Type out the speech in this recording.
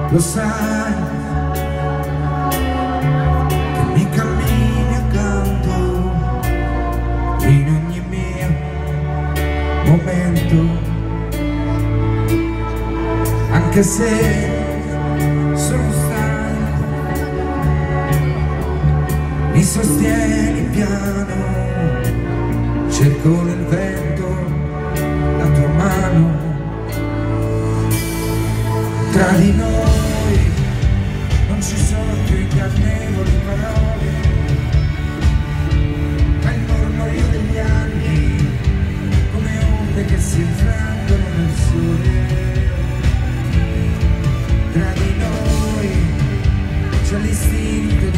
Lo sai che mi cammini accanto in ogni mio momento, anche se sono stanco, mi sostieni piano, cerco nel vento la tua mano. Tra di noi non ci sono più ingannevoli parole, ma il mormorio degli anni come onde che si infrangono nel sole. Tra di noi c'è l'istinto di